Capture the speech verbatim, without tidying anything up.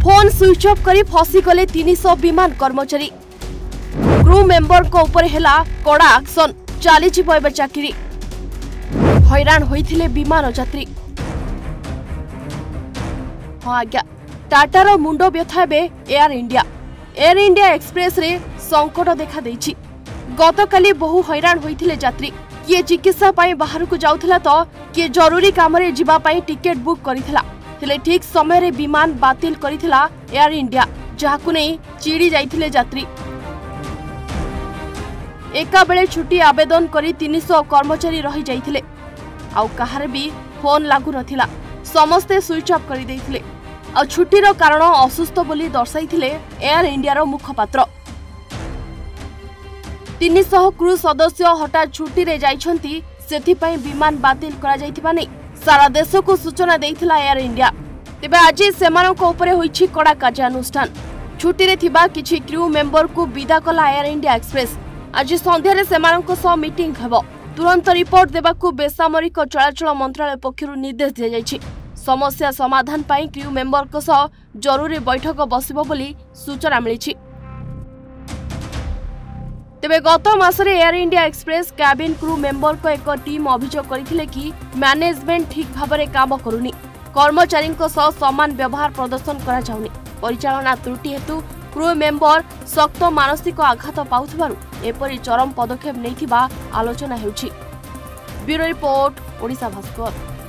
Phone switch off करी फसी गले तीन सौ विमान कर्मचारी। क्रू मेंबर को ऊपर हेला कड़ा एक्शन, चली जीव चाकरी। हैरान होइथिले विमान यात्री। हाँ आज्ञा, टाटार मुंड व्यथा हेबे Air India. Air India Express रे संकट देखा देइछि। गतकाली बहु हैरान होइथिले यात्री। किए चिकित्सा पाई बाहर को जाउथिला तो किए जरूरी काम रे जिबा पाई टिकेट बुक करिथिला। हेले ठीक समय रे विमान बातिल करिथिला एयर इंडिया, जाहाकु नै चिड़ी जाइथिले यात्री। एका बेले छुट्टी आवेदन करी तीन सौ कर्मचारी रही जाइथिले। आउ कहार भी फोन लागू नथिला, समस्ते स्विच ऑफ करि दैथिले। आ छुट्टीर कारण असुस्थ बोली दर्शाइथिले एयर इंडिया रो मुखपात्र। तीन सौ क्रू सदस्य हठात छुट्टी रे जाइछंती, सेथि पई विमान बातिल करा जाइथिबा नै सारा देश को सूचना देइथिला एयर इंडिया। तेबे आज सेमानक ऊपर होइछि कड़ा कार्यानुष्ठान। छुट्टी रे थिबा किछि क्रू मेंबर को विदा कला एयर इंडिया एक्सप्रेस। आज संध्या रे सेमानक सह मीटिंग हेबो। तुरंत रिपोर्ट देबाकू बेसामरिक चलाचल मंत्रालय पक्षरु निर्देश दिया जाइछि। समस्या समाधान पाई क्रू मेंबर को सह जरूरी बैठक बसिबो बोली सूचना मिलिछि। तेबे गत मासरे Air India Express cabin crew member को एक टीम अभियोग करथिले कि मैनेजमेंट ठीक भाबरे काम करूनी, कर्मचारी को सह समान व्यवहार प्रदर्शन करा जाउनी। परिचालना त्रुटि हेतु क्रू मेंबर सख्त मानसिक आघात पाउथबारु एपरि चरम पदक्षेप नैथिबा आलोचना हेउछि। Bureau report, Odisha Bhaskar.